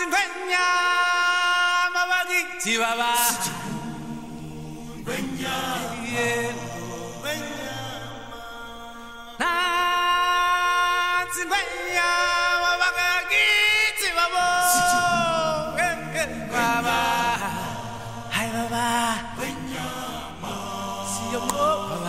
cigüeña, mabagi, chivaba. Cigüeña, na cigüeña, mabagi, chivaba. Baba, ay baba, si yo baba.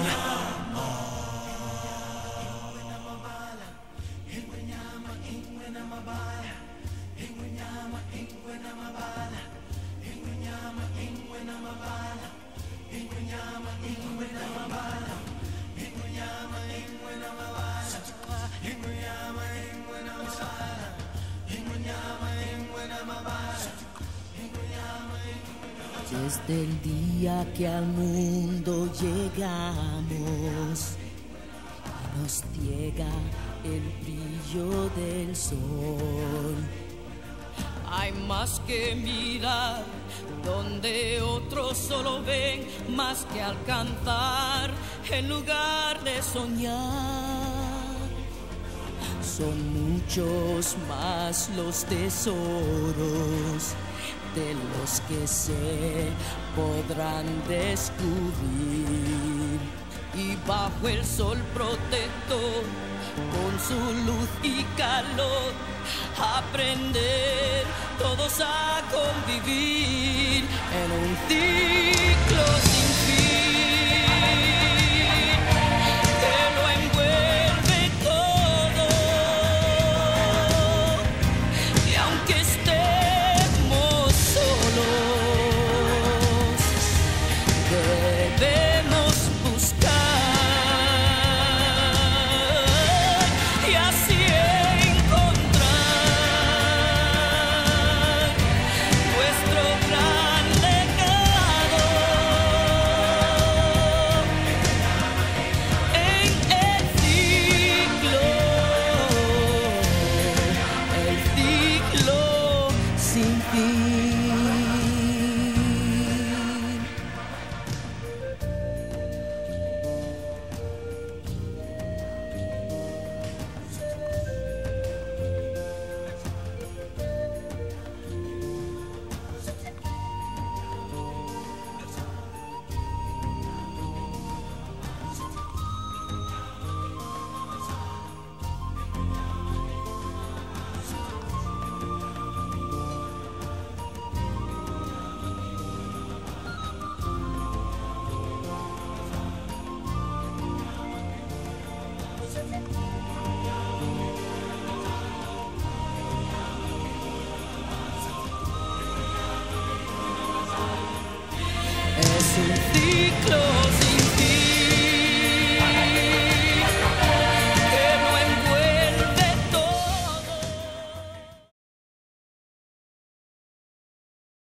Desde el día que al mundo llegamos, nos ciega el brillo del sol. Hay más que mirar, donde otros solo ven, más que alcanzar, en lugar de soñar. Son muchos más los tesoros de los que se podrán descubrir, y bajo el sol protector, con su luz y calor, aprender todos a convivir en un ciclo sin